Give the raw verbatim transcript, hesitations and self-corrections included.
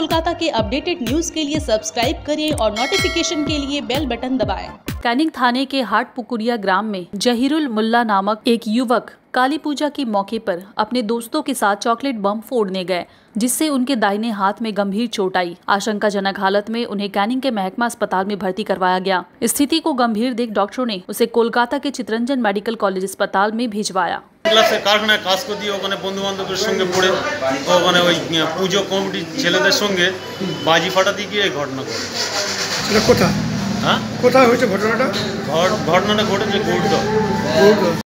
कोलकाता के updated news के लिए सब्सक्राइब करें और नोटिफिकेशन के लिए बेल बटन दबाएं। कैनिंग थाने के हाटपुकुरिया ग्राम में जहीरुल मुल्ला नामक एक युवक काली पूजा के मौके पर अपने दोस्तों के साथ चॉकलेट बम फोड़ने गए, जिससे उनके दाहिने हाथ में गंभीर चोट आई। आशंकाजनक हालत में उन्हें कैनिंग के महकमा अस्पताल में भर्ती करवाया गया। स्थिति को गंभीर देख डॉक्टरों ने उसे कोलकाता के चितरंजन मेडिकल कॉलेज अस्पताल में भिजवाया। कारखानाয় কাজ করতে ওখানে বন্ধু বান্ধবের সঙ্গে পড়ে ওখানে ওই পুজো কমিটি ছেলেদের সঙ্গে বাজি ফাটাতে গিয়ে এই ঘটনা ঘটে। সেটা কোথায়? হ্যাঁ, কোথায় হয়েছে ঘটনাটা? ঘটনাটা ঘটেছে গৌড়।